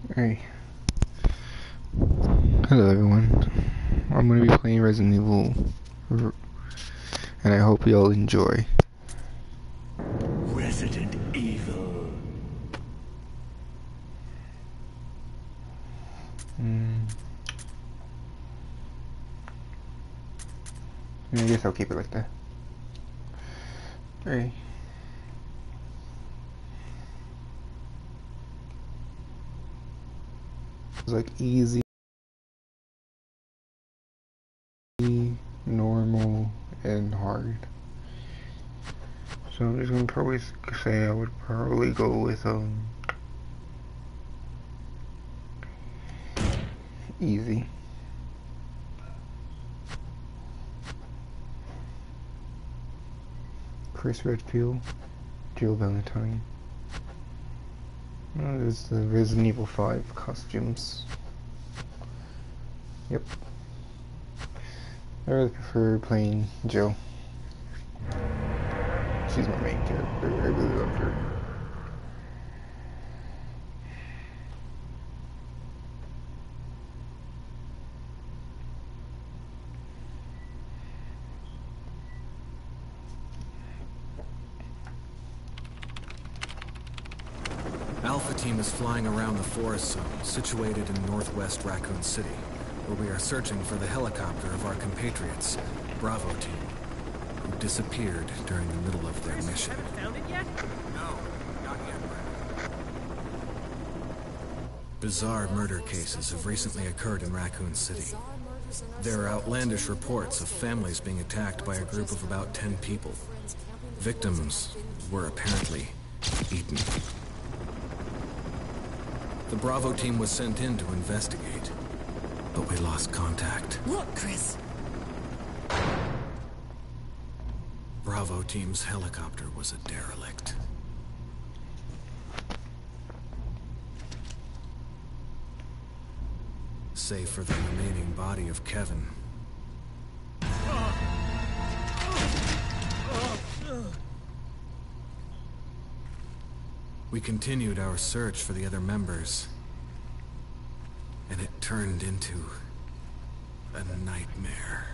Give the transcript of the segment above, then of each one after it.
Hey, hello everyone. I'm gonna be playing Resident Evil, and I hope you all enjoy. Resident Evil. I guess I'll keep it like that. Hey. It's like easy, normal, and hard. So I'm just gonna probably say I would probably go with easy. Chris Redfield, Jill Valentine. There's the Resident Evil 5 costumes. Yep. I really prefer playing Jill. She's my main character. I really love her. Alpha Team is flying around the forest zone, situated in northwest Raccoon City, where we are searching for the helicopter of our compatriots, Bravo Team, who disappeared during the middle of their mission. Haven't found it yet? No, not yet, Brad. Bizarre murder cases have recently occurred in Raccoon City. There are outlandish reports of families being attacked by a group of about 10 people. Victims were apparently eaten. The Bravo Team was sent in to investigate, but we lost contact. Look, Chris! Bravo Team's helicopter was a derelict. Save for the remaining body of Kevin. We continued our search for the other members, and it turned into a nightmare.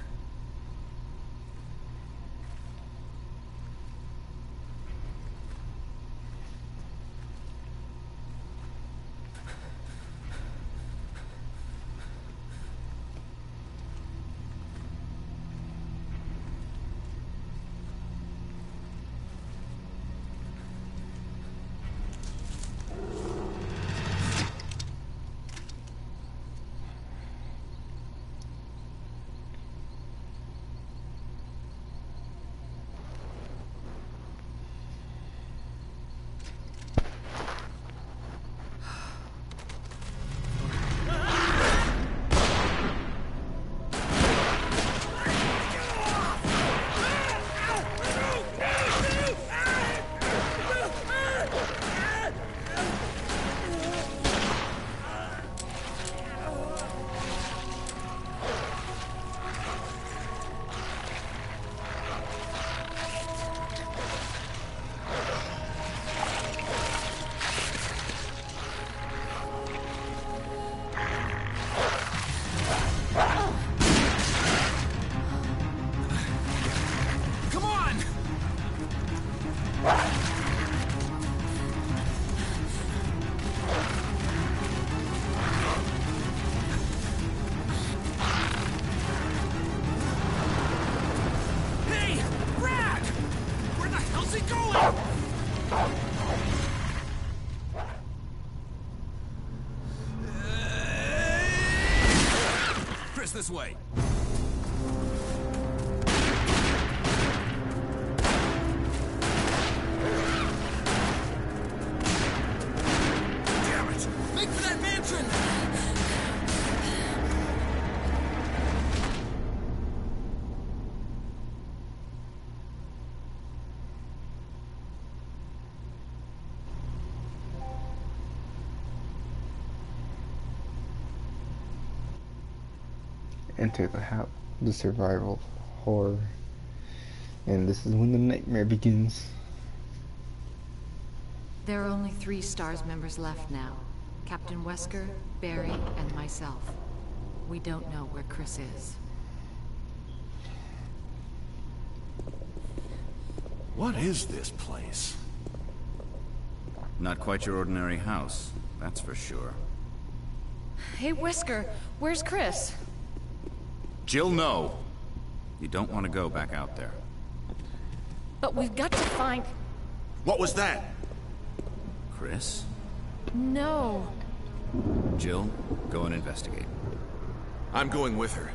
This way. Damn it! Make for that mansion! Enter the survival horror, and this is when the nightmare begins. There are only 3 STARS members left now. Captain Wesker, Barry, and myself. We don't know where Chris is. What is this place? Not quite your ordinary house, that's for sure. Hey, Wesker, where's Chris? Jill, no! You don't want to go back out there. But we've got to find... What was that? Chris? No. Jill, go and investigate. I'm going with her.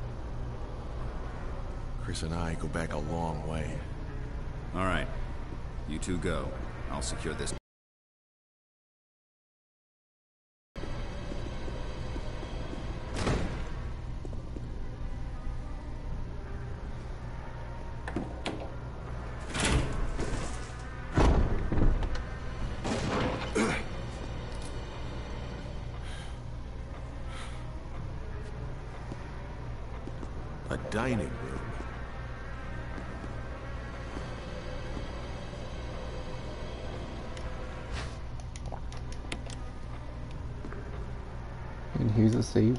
Chris and I go back a long way. All right. You two go. I'll secure this. A dining room. And here's a save.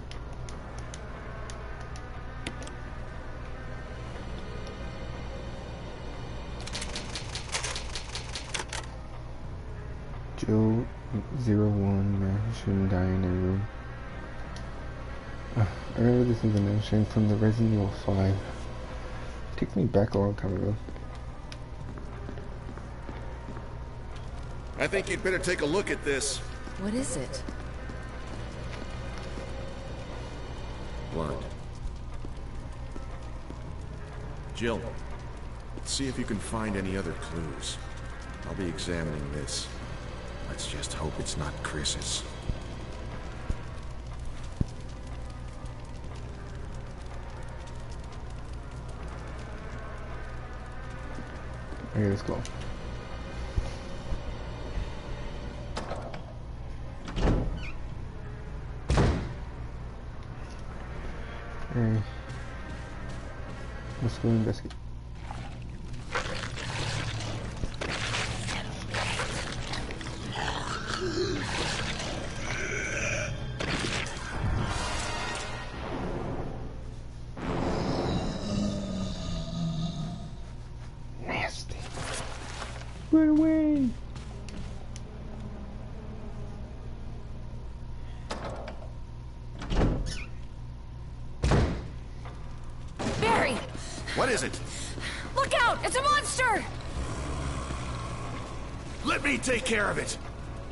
Joe 01 Mansion Dining Room. I remember this information from the Resident Evil 5. It takes me back a long time ago. I think you'd better take a look at this. What is it? Blood. Jill, see if you can find any other clues. I'll be examining this. Let's just hope it's not Chris's. Okay, let's go. Okay. Let's go investigate. Nasty. Run away! Barry! What is it? Look out! It's a monster! Let me take care of it!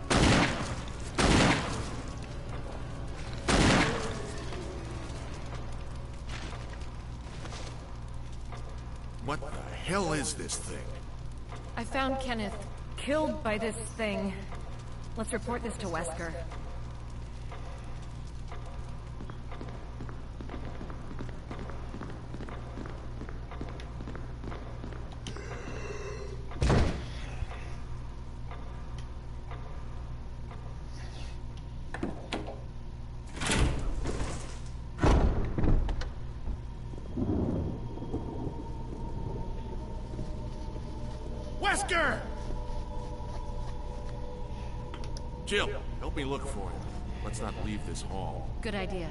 What the hell is this thing? I found Kenneth killed by this thing. Let's report this to Wesker. Wesker! Jill, help me look for him. Let's not leave this hall. Good idea.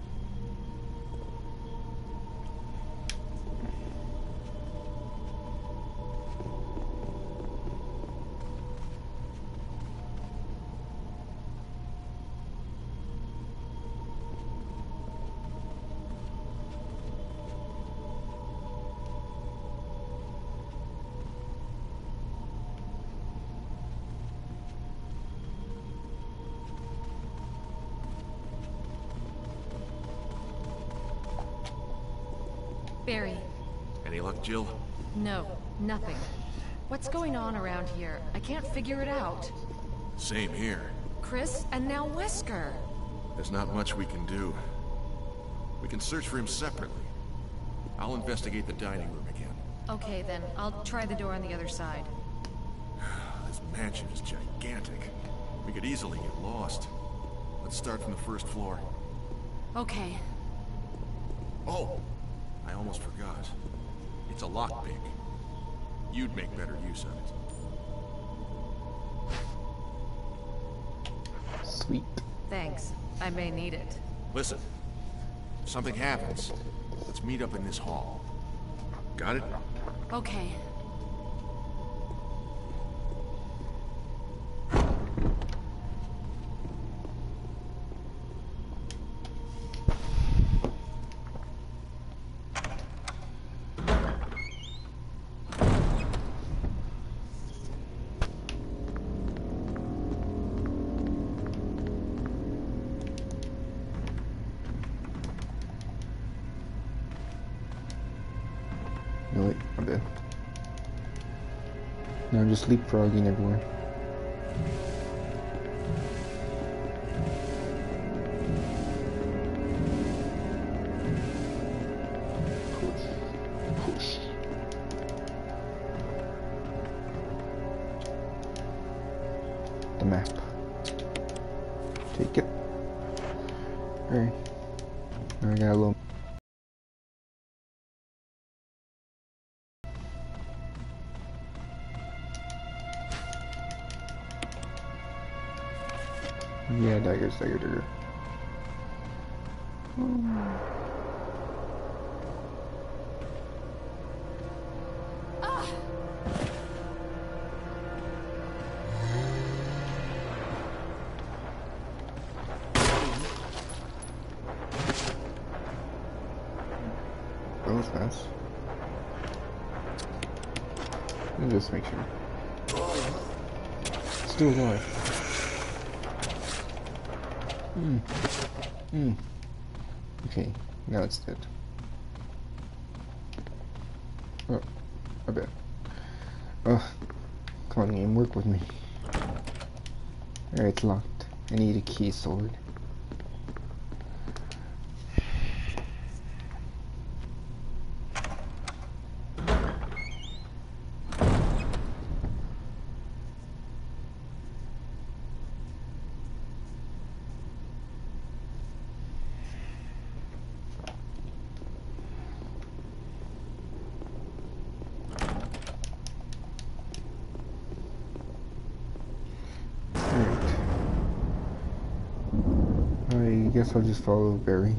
Barry. Any luck, Jill? No, nothing. What's going on around here? I can't figure it out. Same here. Chris, and now Wesker. There's not much we can do. We can search for him separately. I'll investigate the dining room again. Okay, then. I'll try the door on the other side. This mansion is gigantic. We could easily get lost. Let's start from the first floor. Okay. Oh! I almost forgot. It's a lockpick. You'd make better use of it. Sweet. Thanks. I may need it. Listen, if something happens, let's meet up in this hall. Got it? Okay. No, wait, I'm dead. No, I'm just leapfrogging everywhere. Push. The map. Take it. Alright. Now I got a little. Yeah, dagger. That was fast. Let me just make sure. Still alive. Okay, now it's dead. Oh, I bet. Oh, come on, game, work with me. Alright, it's locked. I need a key sword. I guess I'll just follow Barry.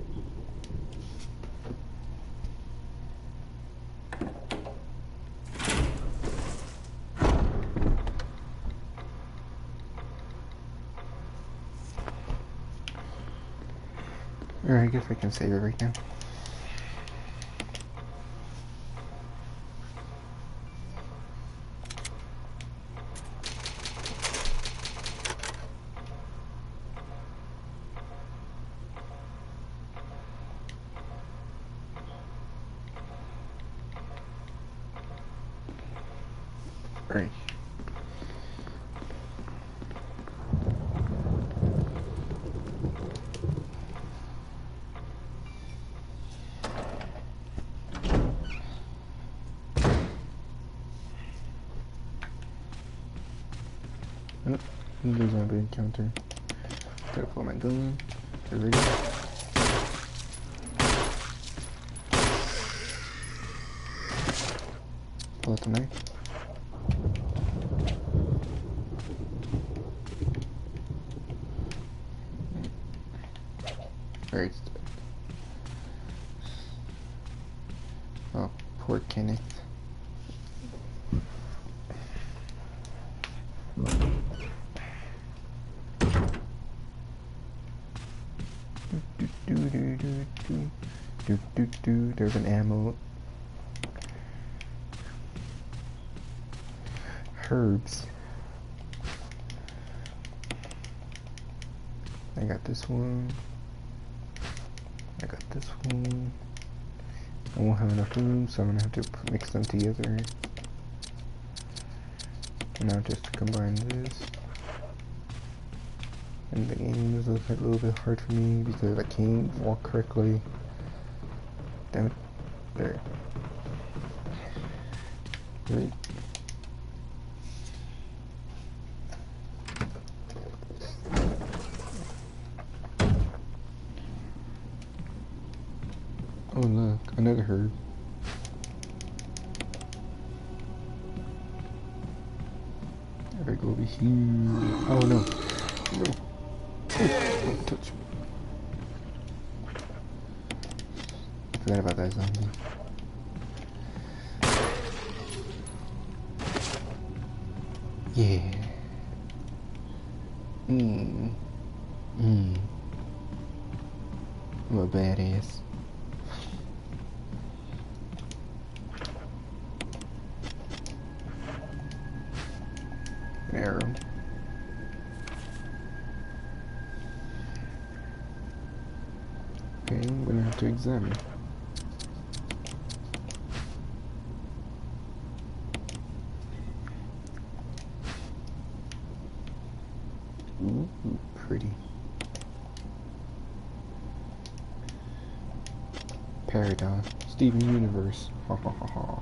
Alright, I guess I can save it right now. Alright. Oh, there's my big encounter. Gotta pull my gun. Get ready. Pull out the knife. Alright. Oh, poor Kenneth. There's an ammo. Herbs. I got this one. I got this one. I won't have enough room, so I'm gonna have to mix them together. And now just combine this. And the game is a little bit hard for me because I can't walk correctly. Damn it. There. Right. Oh look, another herb. There we go over here. Oh no. No. Don't touch me. Forgot about that zombie. Yeah. I'm a badass. An arrow. Okay, I'm gonna have to examine. Ooh, pretty. Paragon. Steven Universe. Ha ha ha ha.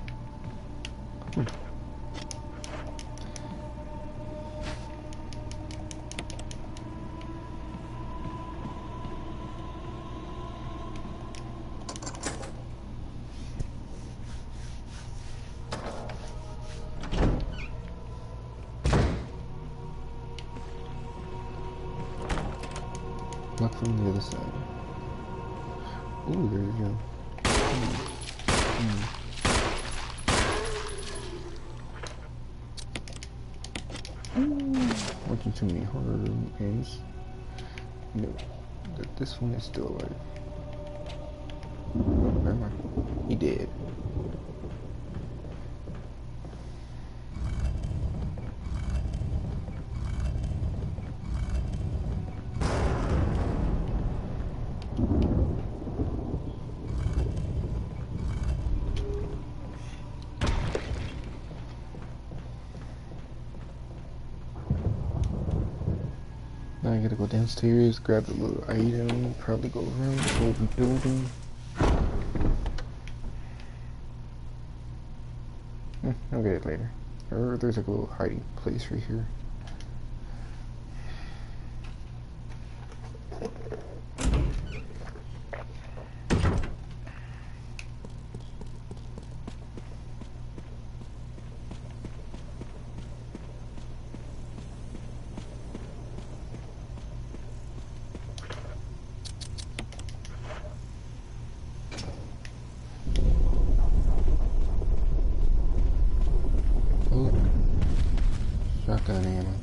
Look from the other side. Ooh, there you go. Watching too many horror games. No, this one is still alive. Where am I? He dead. Now I gotta go downstairs, grab the little item, probably go around the whole building. I'll get it later. Or there's like a little hiding place right here. Shotgun ammo.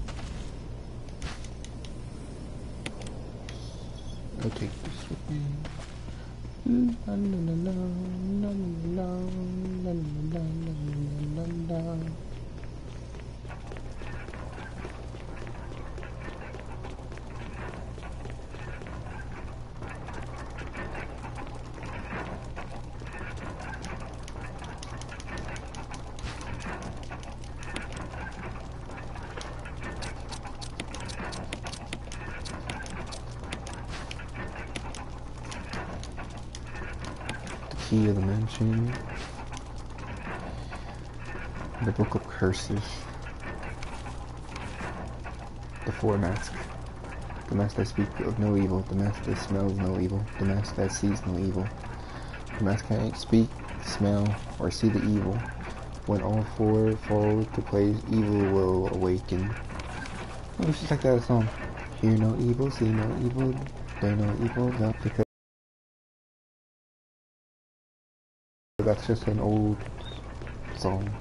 I'll take this with me. La, la, la, la, la, la, la, la, la, la, la. Key of the mansion. The Book of Curses. The Four Masks. The mask that speaks of no evil. The mask that smells no evil. The mask that sees no evil. The mask can't speak, smell, or see the evil. When all four fall to place, evil will awaken. Oh, it's just like that song. Hear no evil, see no evil, there no evil, not because that's just an old song.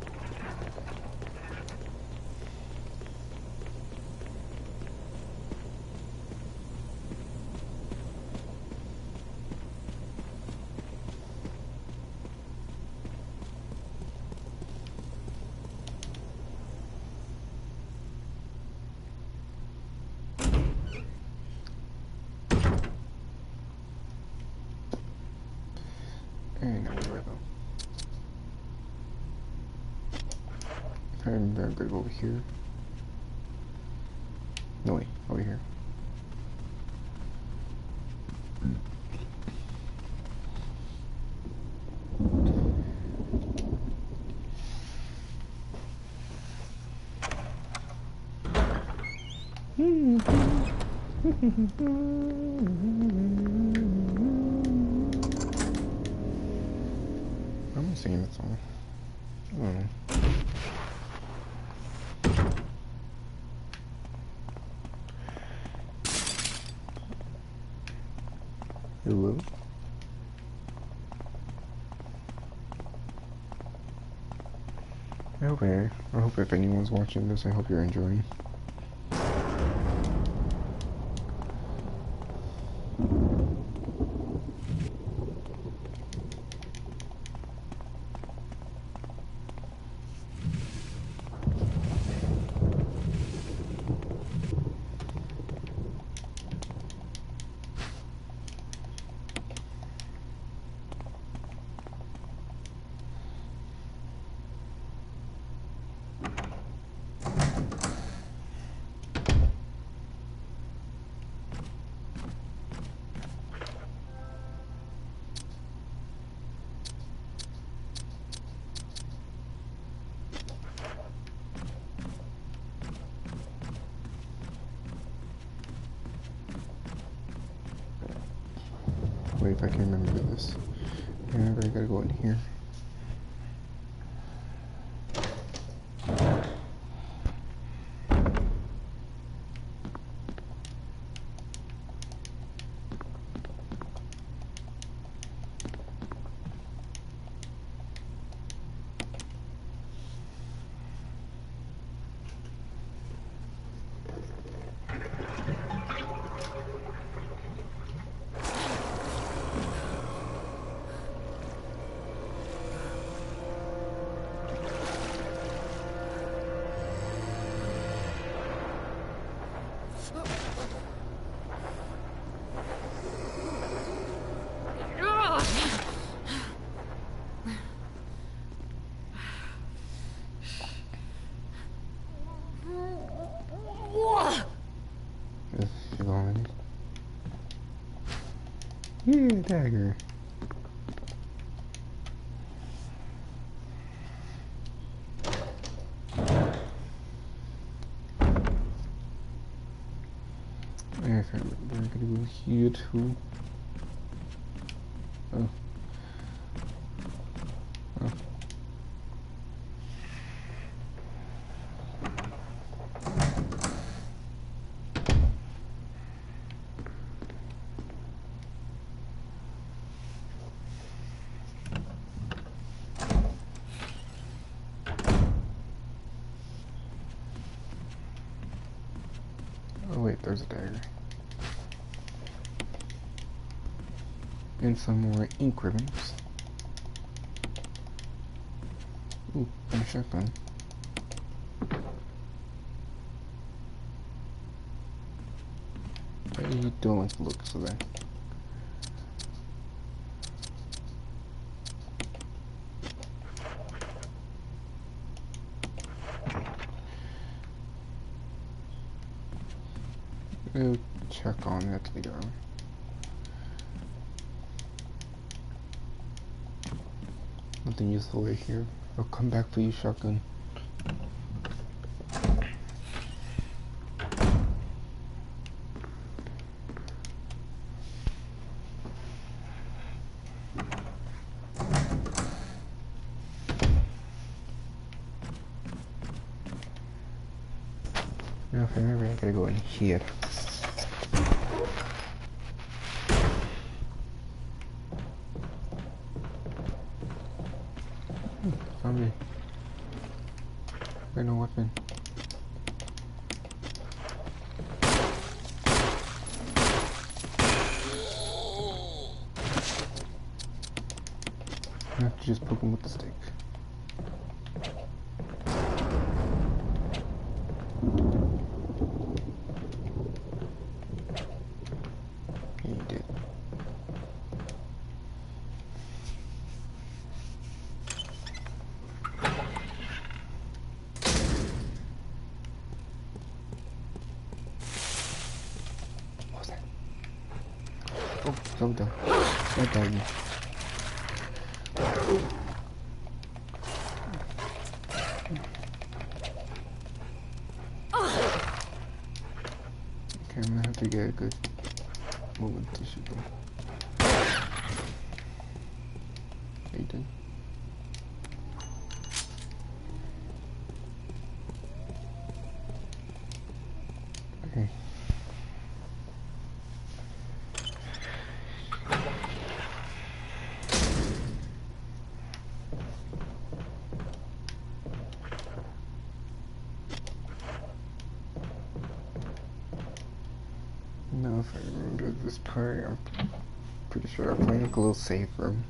And now we're about. I'm very good over here. No wait, over here. I'm singing that song. I don't know. Hello? I hope if anyone's watching this, I hope you're enjoying. Wait, if I can remember this. Remember, I gotta go in here. Yeah, dagger. I can't remember. I'm gonna go here too. Oh. Oh. Oh wait, there's a dagger. And some more ink ribbons. Ooh, and a shotgun. I don't like the looks of that. I'll check on that later on. Nothing useful right here. I'll come back for you, shotgun. Now, if I remember, I gotta go in here. Found me. Got no weapon. I have to just poke him with the stick. He did. What was that? Oh, something. That died me. Okay, I'm gonna have to get a good moment to shoot them. He did. Okay. No, if I remember this part, I'm pretty sure I'm playing like a little safe room.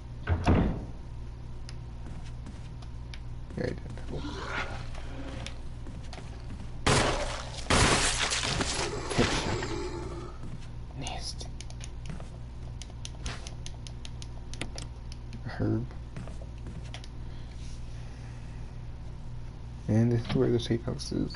Yeah, I did. Headshot. Nasty. Herb. And this is where the safe house is.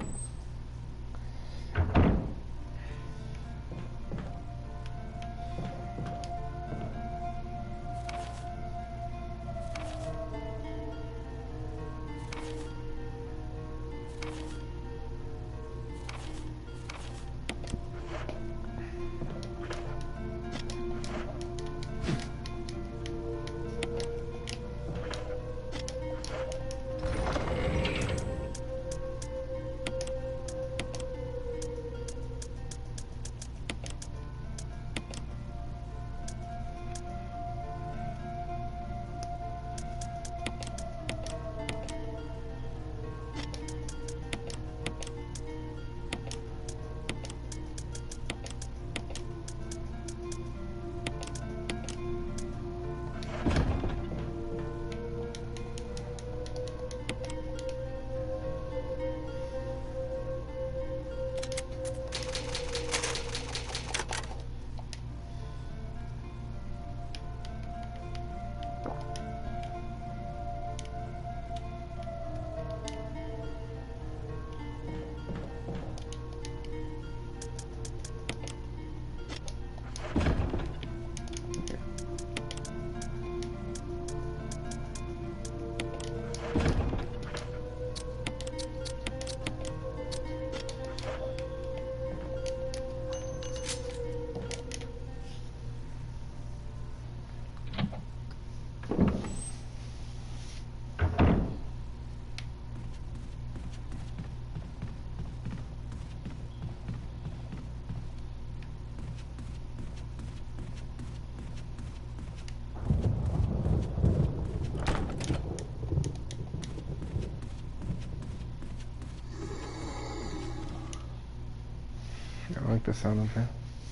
I like the sound of that.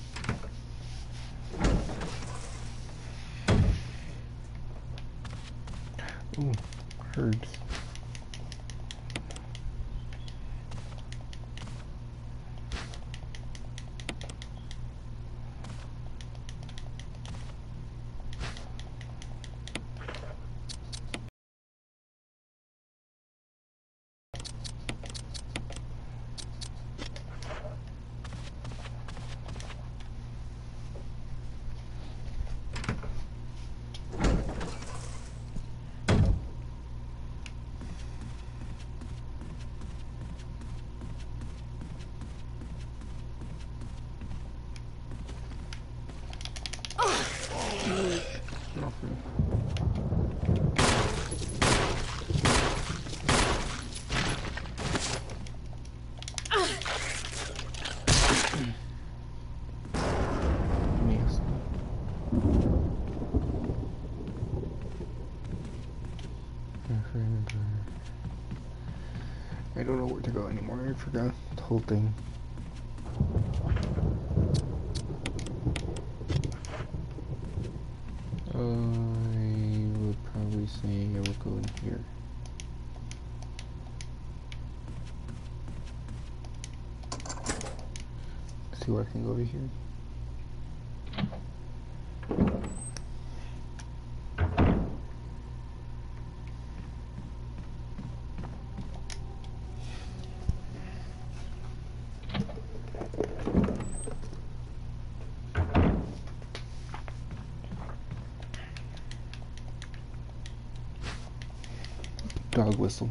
Ooh, herbs. I don't know where to go anymore. I forgot the whole thing. I would probably say I will go in here. See where I can go over here. Dog whistle.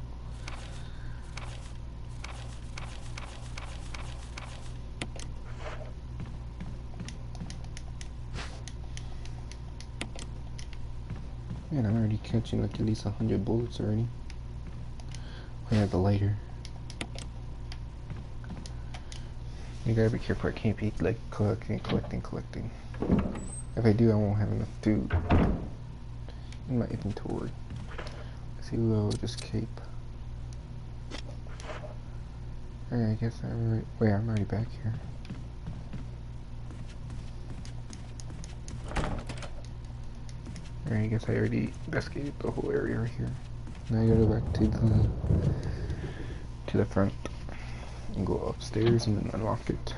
Man, I'm already catching like at least 100 bullets already. I have the lighter. You gotta be careful, I can't be like collecting. If I do, I won't have enough food in my inventory. Let's see, we'll just cape. Alright, I guess I'm already back here. Alright, I guess I already investigated the whole area right here. Now I gotta go back to the front and go upstairs and then unlock it.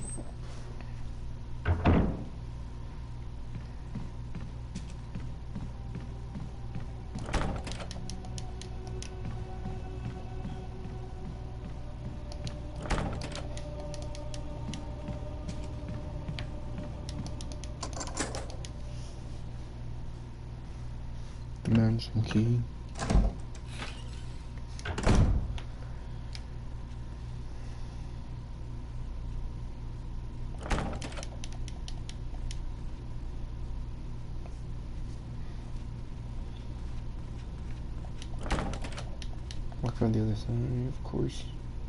The mansion key. Look on the other side, of course.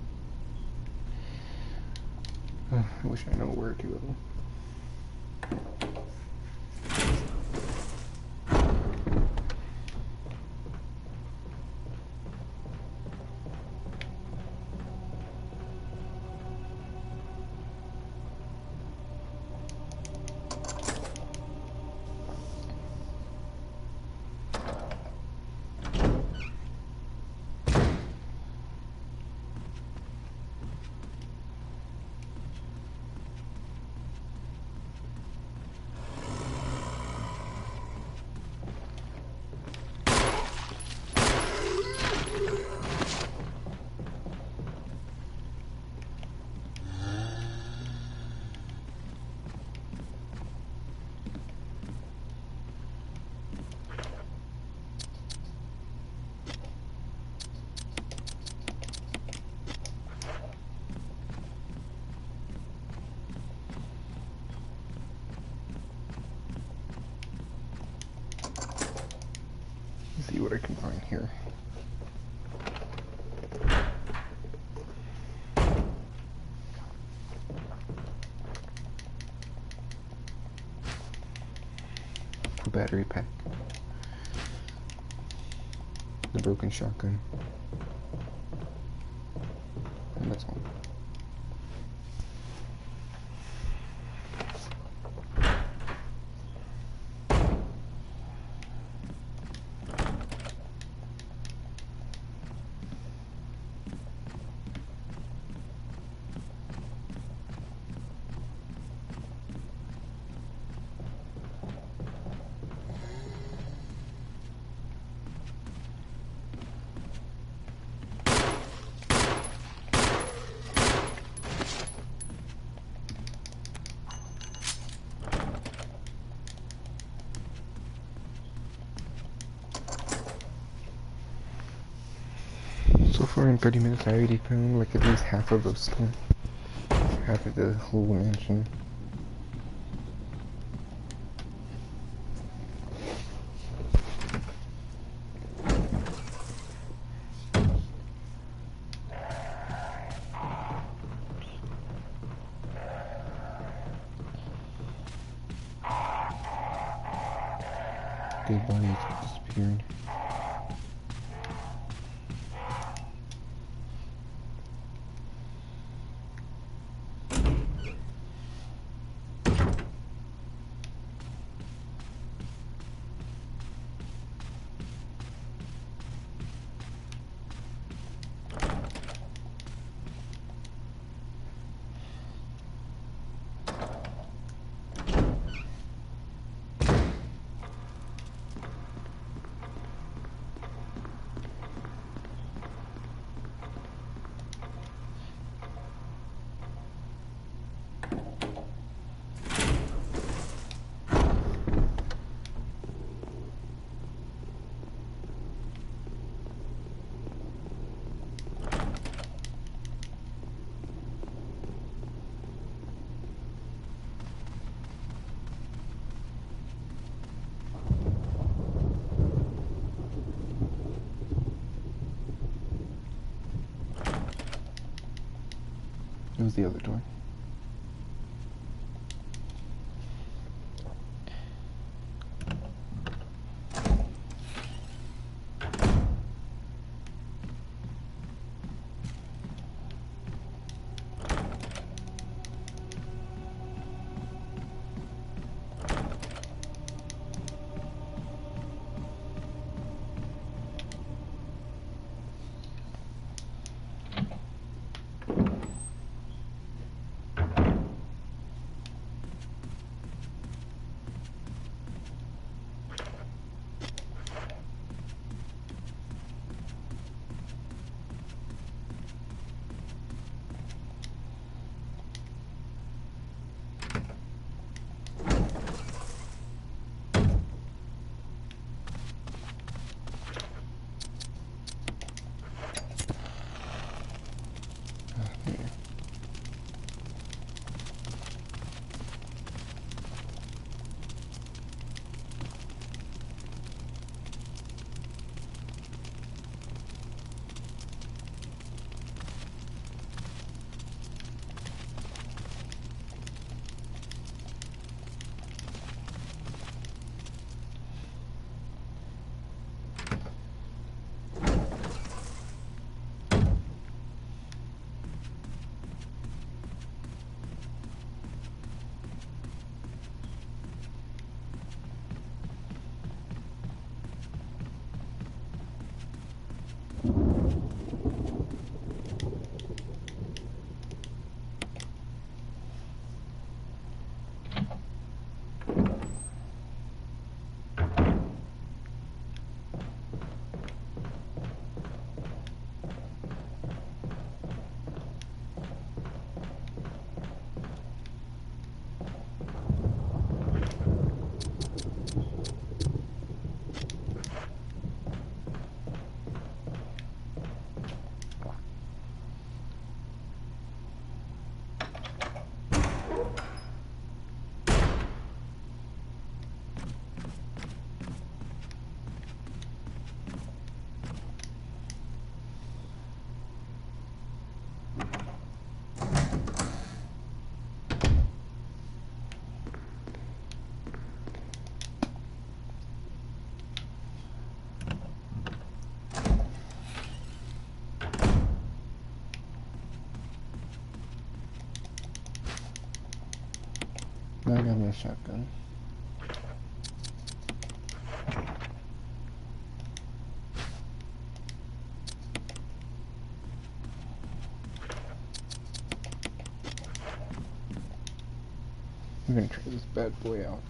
I wish I know where to go. See what I can find here. A battery pack. The broken shotgun. And that's all. So far in 30 minutes I already found like at least half of those stuff. Half of the whole mansion. Dead bodies disappeared. It was the other door. Now I got me a shotgun. I'm gonna try this bad boy out.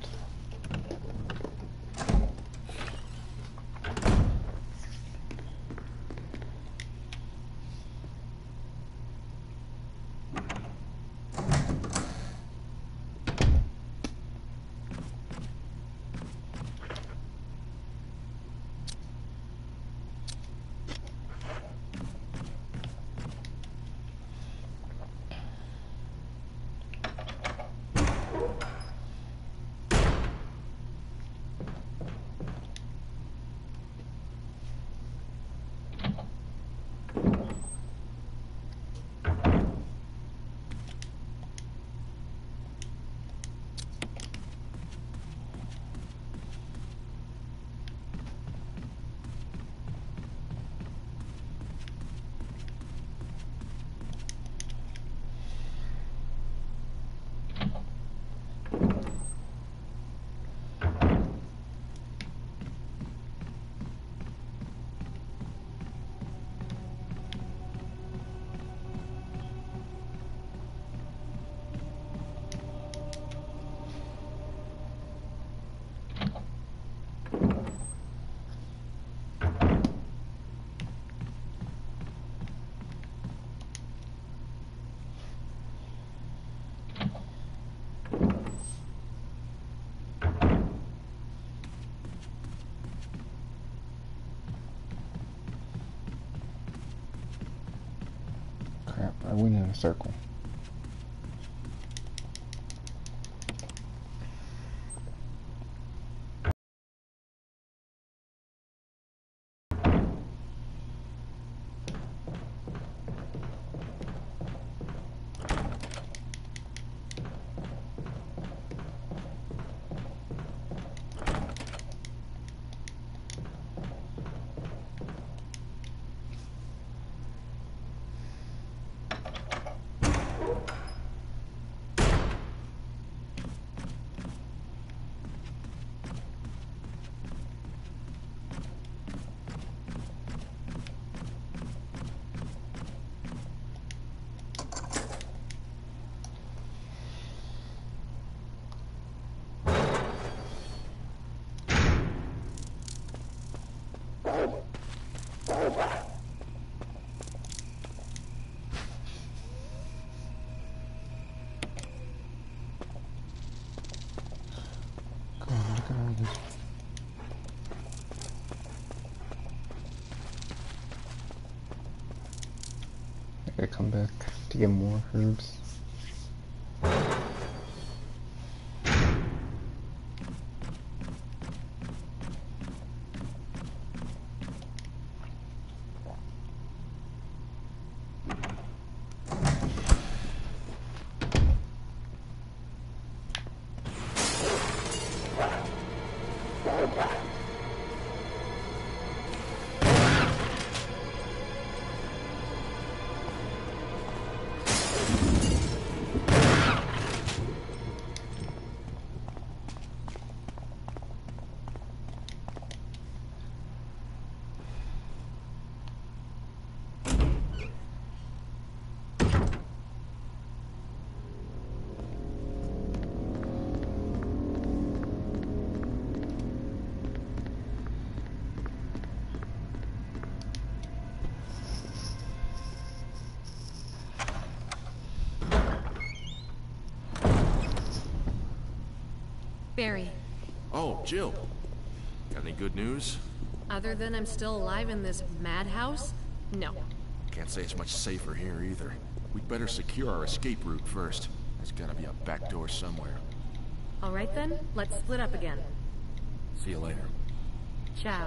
Crap, I went in a circle. Come on, look at all this. I gotta come back to get more herbs. Barry, Oh, Jill. Got any good news? other than I'm still alive in this madhouse? No. Can't say it's much safer here either. We'd better secure our escape route first. There's gotta be a back door somewhere. All right then, let's split up again. See you later. Ciao.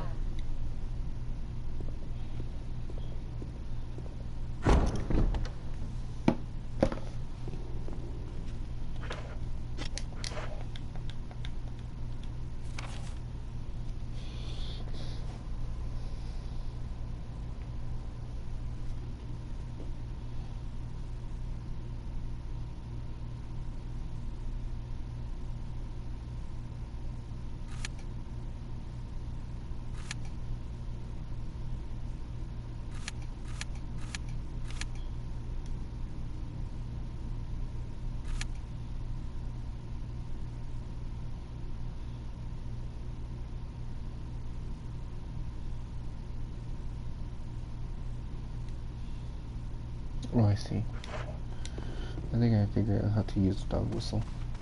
Oh, I see. I think I figured out how to use the dog whistle.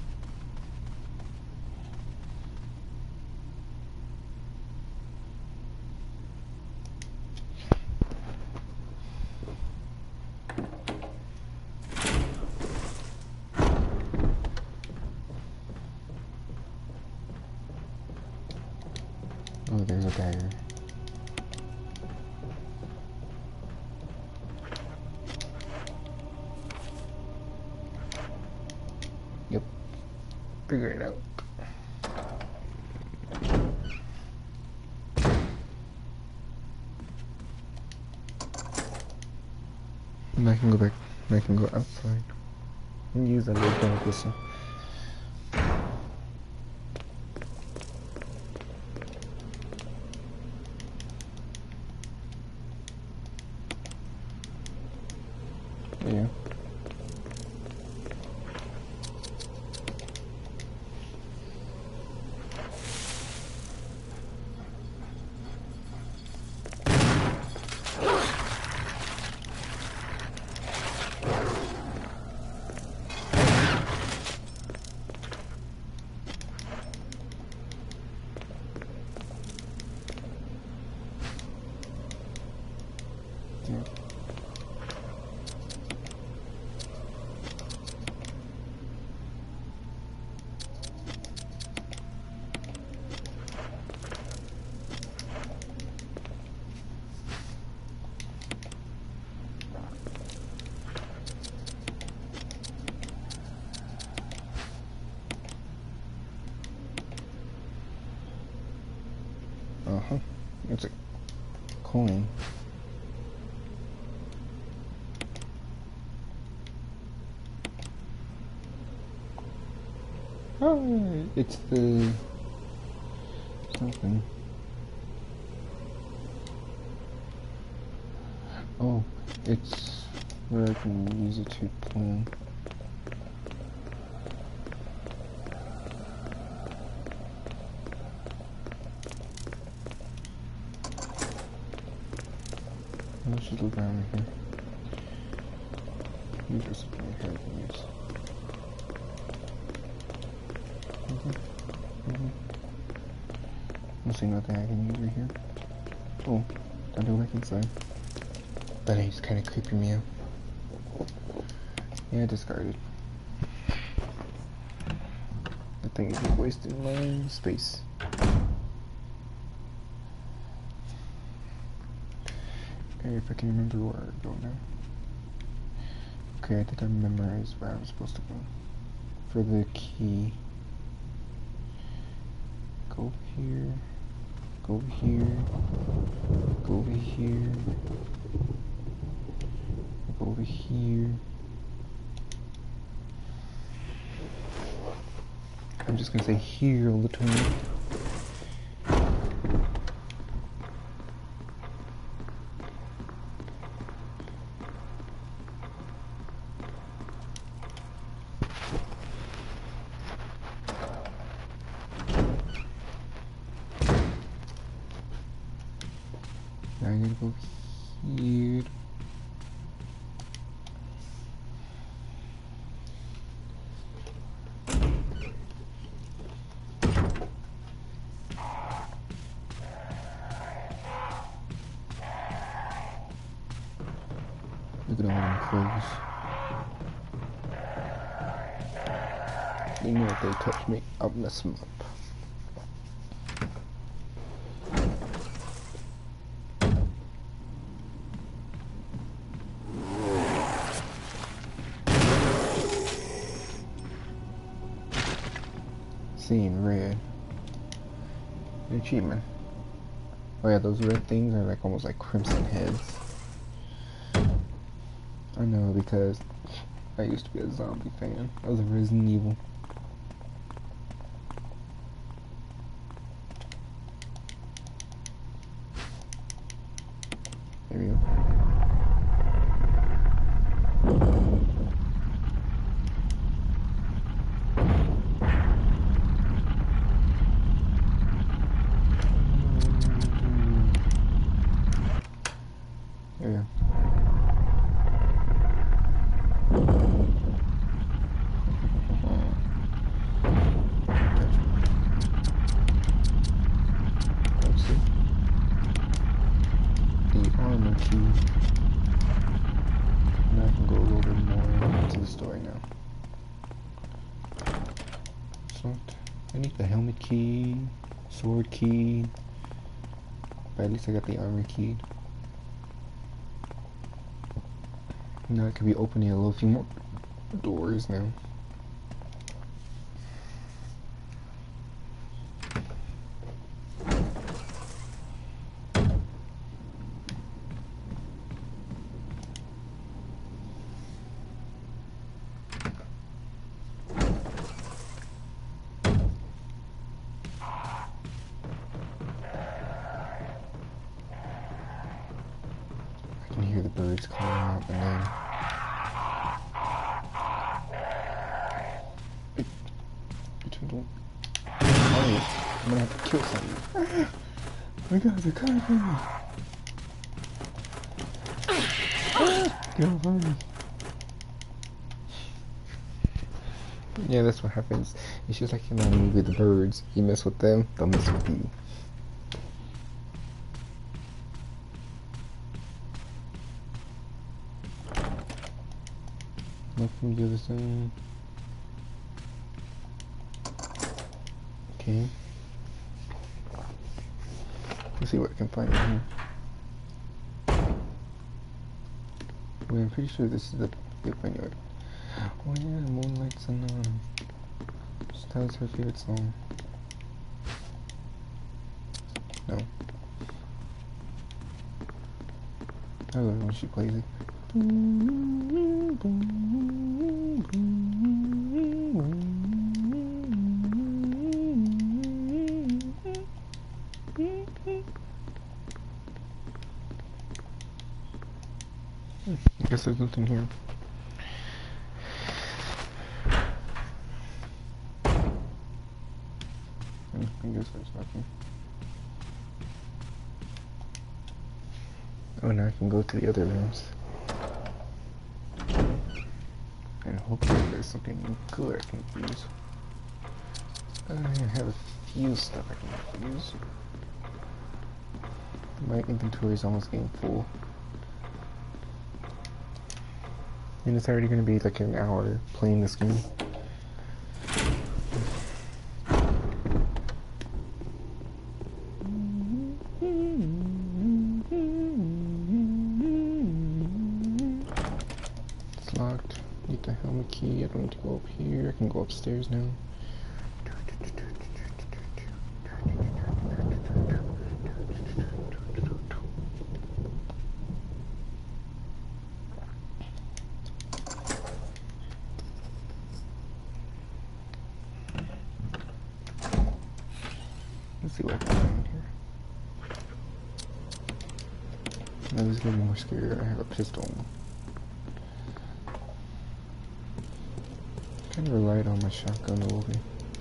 Oh, there's a dagger. Yep. Figure it out. And I can go back. I can go outside and use that little dog whistle. Yeah. Uh-huh. It's a coin. Oh, it's the something. Oh, it's where I can use it to plan. Let's just look around here. Use this here I can use. Let's see nothing I can use right here. Oh, don't go back inside. That is kind of creeping me out. Yeah, discarded. I think it's just wasting my space. Okay, if I can remember where I go now. Okay, I think I memorized where I was supposed to go. For the key. Go here. Go here. Go over here. Go over here. I'm just gonna say here all the time. Now I'm gonna go here. Look at all them clothes. You know if they touch me, I'll mess them up. Seeing red. An achievement. Oh yeah, those red things are like almost like crimson heads. I know because I used to be a zombie fan. I was a Resident Evil. There we go. There we go. door's locked. I need the helmet key, sword key, but at least I got the armor key. Now I could be opening a little few more doors now. I can hear the birds calling out my name. Oh, I'm gonna have to kill something. My God, they're coming for me. Get over me. Yeah, that's what happens. It's just like in that movie, The Birds. You mess with them, they'll mess with you. Nothing the other side. Okay. Let's see what I can find in here. Well, I'm pretty sure this is the anyway. Oh yeah, Moonlight's on. That was her favorite song. No. I love it when she plays it. I guess there's nothing here. I guess there's nothing. Oh, now I can go to the other rooms. And hopefully there's something good I can use. I have a few stuff I can use. My inventory is almost getting full. And it's already going to be like an hour playing this game. It's locked. Need the helmet key. I don't need to go up here. I can go upstairs now. Let's see what I can find here. I was getting more scared. I have a pistol. I kind of relied on my shotgun a little bit.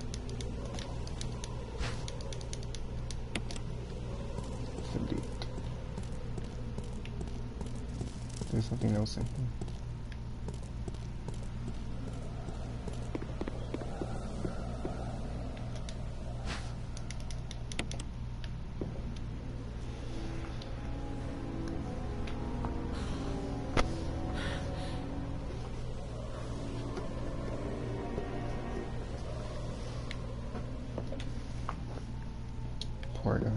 Indeed. There's something else in here. Poor guy.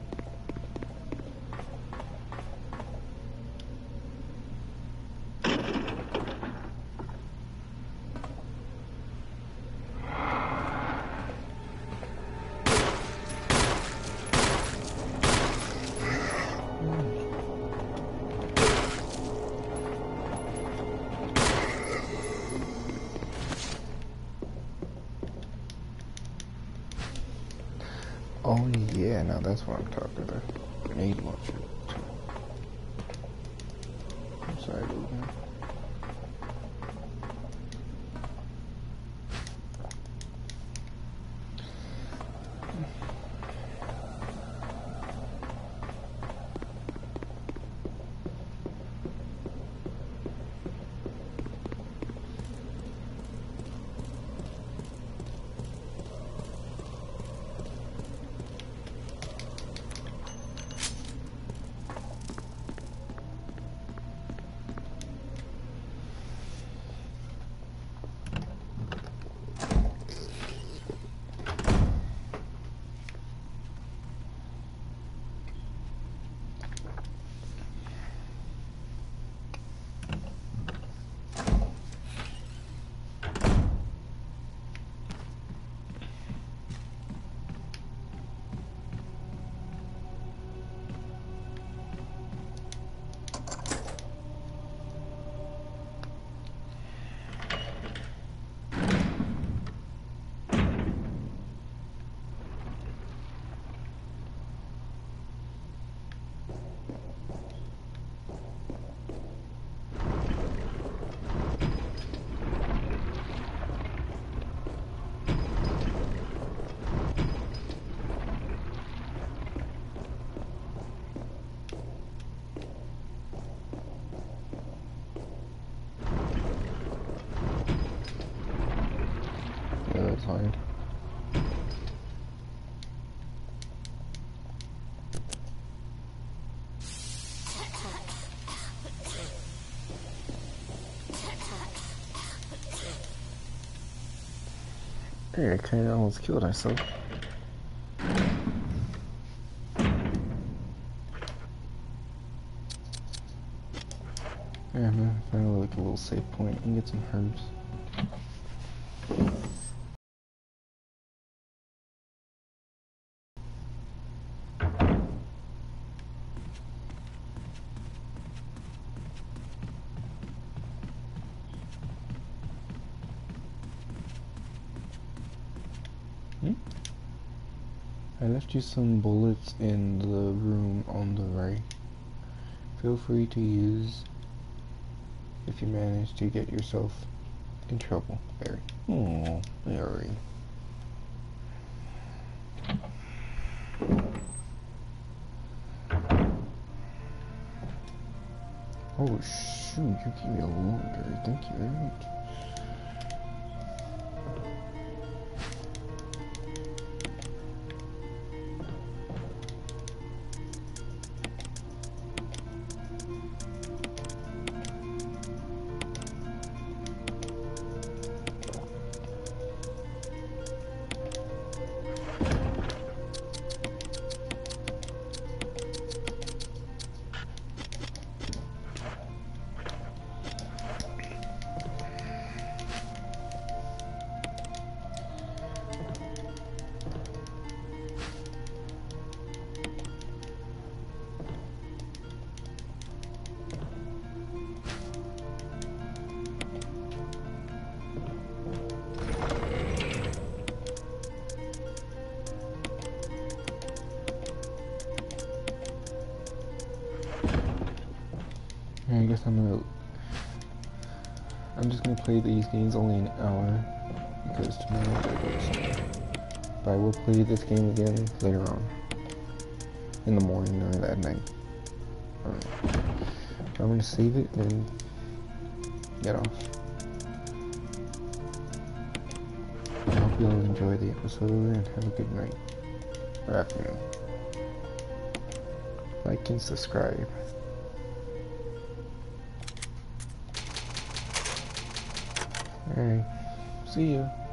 Oh yeah, now that's what I'm talking about. Grenade launcher. I'm sorry, Logan. Hey, I kinda almost killed myself. Yeah, man, find like a little safe point and get some herbs. I left you some bullets in the room on the right. Feel free to use if you manage to get yourself in trouble, Barry. Oh, Barry. Oh shoot, you gave me a longer. Thank you very much. I guess I'm just gonna play these games only an hour because tomorrow I gotta go somewhere. But I will play this game again later on. In the morning or at night. I'm gonna save it and get off. I hope you all enjoy the episode and have a good night. Or afternoon. Like and subscribe. Alright, see ya.